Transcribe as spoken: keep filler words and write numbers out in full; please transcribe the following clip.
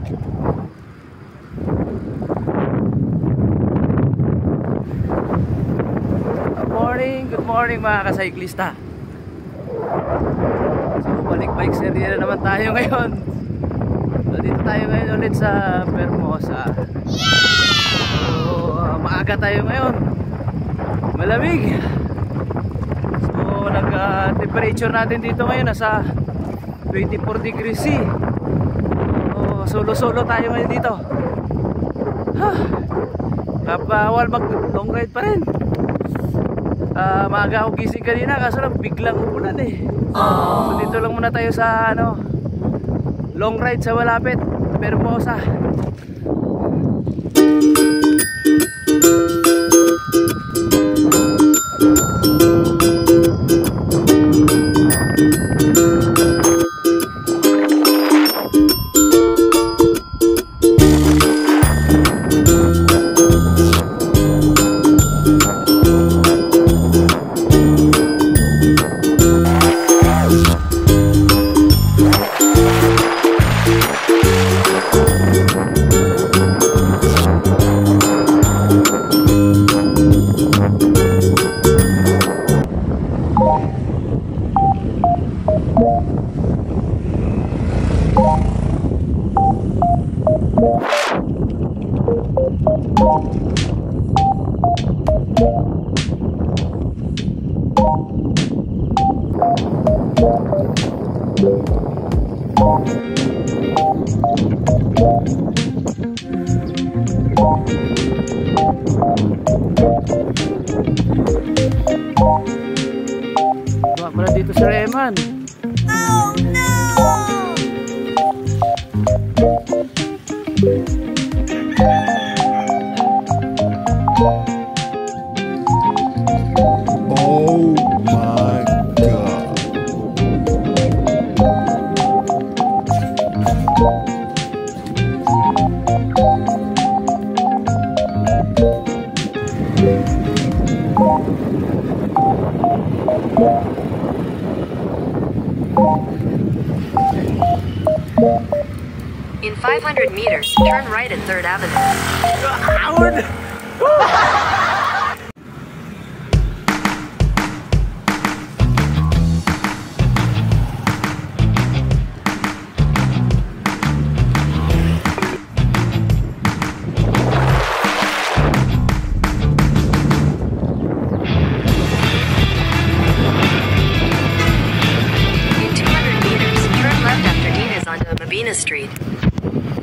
Good morning mga ka-cyclista. So balik-bike series na naman tayo ngayon. So dito tayo ngayon ulit sa Vermosa. So maaga tayo ngayon. Malamig. So nag-temperature natin dito ngayon nasa twenty-four degrees C. So solo-solo tayo ngayon dito. Kapawal mag long ride pa rin. Uh, maaga ako gising kanina kaso lang biglang umulan eh. So dito lang muna tayo sa ano, long ride sa malapit Vermosa. Bawa pala dito si Reman. Oh no! Oh my God. In five hundred meters, turn right at third Avenue. Howard! In two hundred meters, turn left after Nina's onto Mabina Street.